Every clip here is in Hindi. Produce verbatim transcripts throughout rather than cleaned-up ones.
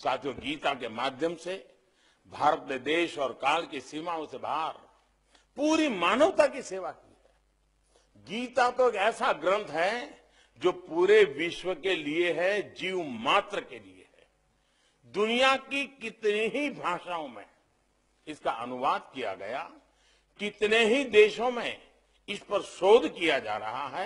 साथियों, गीता के माध्यम से भारत ने देश और काल की सीमाओं से बाहर पूरी मानवता की सेवा की है। गीता तो एक ऐसा ग्रंथ है जो पूरे विश्व के लिए है, जीव मात्र के लिए है। दुनिया की कितनी ही भाषाओं में इसका अनुवाद किया गया, कितने ही देशों में इस पर शोध किया जा रहा है,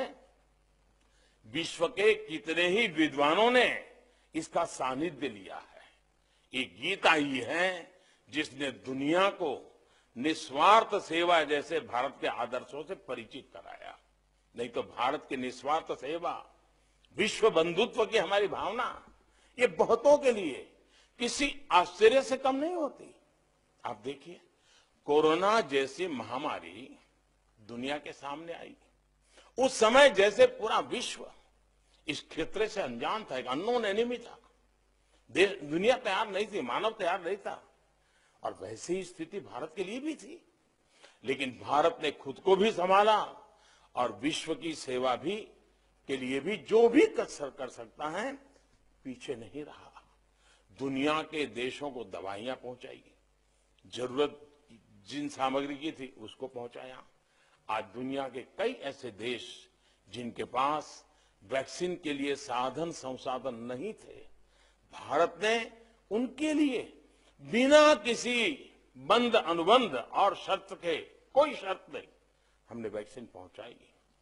विश्व के कितने ही विद्वानों ने इसका सानिध्य लिया है। ये गीता ही है जिसने दुनिया को निस्वार्थ सेवा जैसे भारत के आदर्शों से परिचित कराया। नहीं तो भारत की निस्वार्थ सेवा, विश्व बंधुत्व की हमारी भावना, ये बहुतों के लिए किसी आश्चर्य से कम नहीं होती। आप देखिए, कोरोना जैसी महामारी दुनिया के सामने आई, उस समय जैसे पूरा विश्व इस क्षेत्र से अनजान था, एक अननोन एनिमी था। देश दुनिया तैयार नहीं थी, मानव तैयार नहीं था, और वैसी ही स्थिति भारत के लिए भी थी। लेकिन भारत ने खुद को भी संभाला और विश्व की सेवा भी के लिए भी जो भी कसर कर सकता है पीछे नहीं रहा। दुनिया के देशों को दवाइयां पहुंचाई, जरूरत जिन सामग्री की थी उसको पहुंचाया। आज दुनिया के कई ऐसे देश जिनके पास वैक्सीन के लिए साधन संसाधन नहीं थे, भारत ने उनके लिए बिना किसी बंद अनुबंध और शर्त के, कोई शर्त नहीं, हमने वैक्सीन पहुंचाई।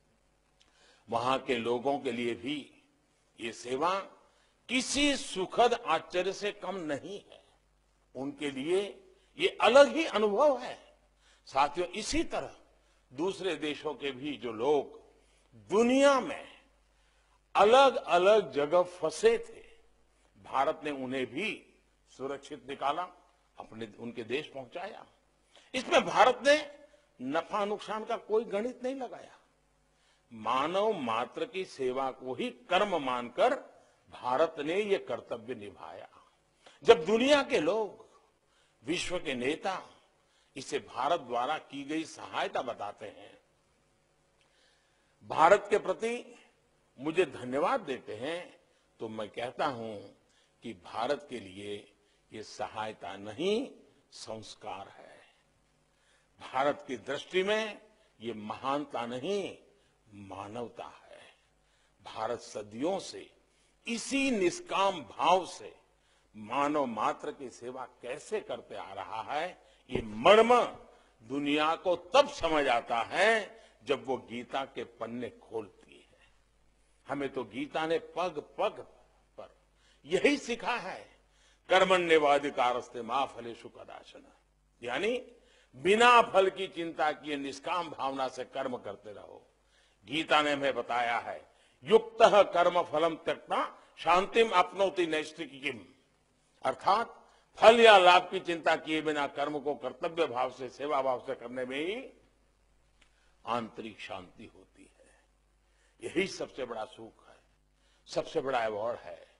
वहां के लोगों के लिए भी ये सेवा किसी सुखद आश्चर्य से कम नहीं है। उनके लिए ये अलग ही अनुभव है। साथियों, इसी तरह दूसरे देशों के भी जो लोग दुनिया में अलग अलग जगह फंसे थे, भारत ने उन्हें भी सुरक्षित निकाला, अपने उनके देश पहुंचाया। इसमें भारत ने नफा नुकसान का कोई गणित नहीं लगाया। मानव मात्र की सेवा को ही कर्म मानकर भारत ने ये कर्तव्य निभाया। जब दुनिया के लोग, विश्व के नेता इसे भारत द्वारा की गई सहायता बताते हैं, भारत के प्रति मुझे धन्यवाद देते हैं, तो मैं कहता हूं कि भारत के लिए ये सहायता नहीं, संस्कार है। भारत की दृष्टि में ये महानता नहीं, मानवता है। भारत सदियों से इसी निष्काम भाव से मानव मात्र की सेवा कैसे करते आ रहा है, ये मर्म दुनिया को तब समझ आता है जब वो गीता के पन्ने खोलती है। हमें तो गीता ने पग पग पर यही सिखा है, कर्मण्येवाधिकारस्ते मा फलेषु कदाचन, यानी बिना फल की चिंता किए निष्काम भावना से कर्म करते रहो। गीता ने हमें बताया है, युक्तः कर्म फलम त्यक्त्वा शांतिम आपनोति नैष्ठिकीम्, अर्थात फल या लाभ की चिंता किए बिना कर्म को कर्तव्य भाव से, सेवा भाव से करने में ही आंतरिक शांति होती है। यही सबसे बड़ा सुख है, सबसे बड़ा अवॉर्ड है।